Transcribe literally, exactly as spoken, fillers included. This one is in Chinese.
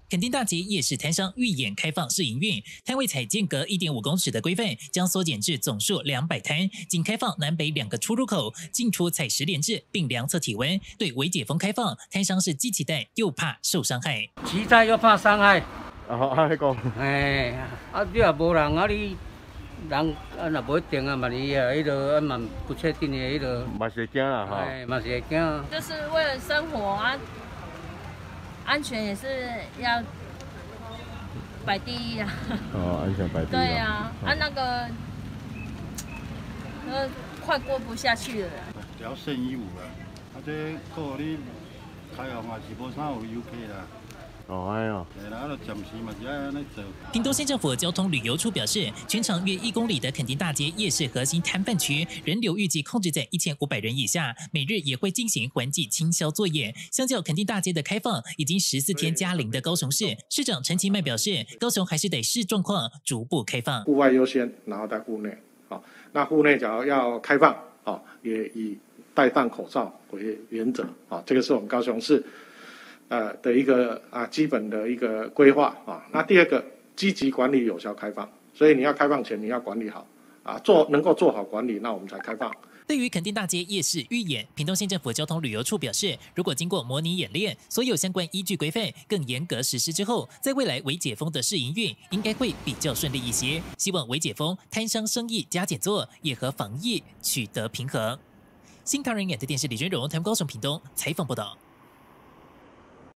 垦丁大街夜市摊商预演开放试营运，摊位采间隔 一点五公尺的规范，将缩减至总数两百摊，仅开放南北两个出入口，进出采实联制，并量测体温。对微解封开放，摊商是既期待又怕受伤害， 期待又怕伤害。 哦，安尼讲， 哎，啊，你也无人啊，你人啊，若无一定啊，嘛你啊，迄个啊嘛不确定的迄个， 嘛是会惊啦哈。 哎，嘛是会惊。 就是为了生活啊。 安全也是要摆第一啊！ 哦，安全摆第一。 对啊，啊那个，呃，快过不下去了。 只要剩衣物啦，啊这个你开放嘛是无啥有游客啦。 哦，哎呦， 屏东县政府交通旅游处表示，全长约一公里的垦丁大街夜市核心摊贩区人流预计控制在一千五百人以下，每日也会进行环境清消作业。相较垦丁大街的开放，已经十四天加零的高雄市市长陈其迈表示，高雄还是得视状况逐步开放， 户外优先，然后在户内。好，那户内假如要开放，好，也以戴上口罩为原则。好，这个是我们高雄市。 呃的一个啊基本的一个规划啊，那第二个积极管理有效开放，所以你要开放前你要管理好啊，做能够做好管理，那我们才开放。 对于垦丁大街夜市预演，屏东县政府交通旅游处表示，如果经过模拟演练，所有相关依据规范更严格实施之后，在未来微解封的试营运应该会比较顺利一些。希望微解封摊商生意加减做，也和防疫取得平衡。新唐人演的电视李娟荣，台湾高雄屏东采访报道。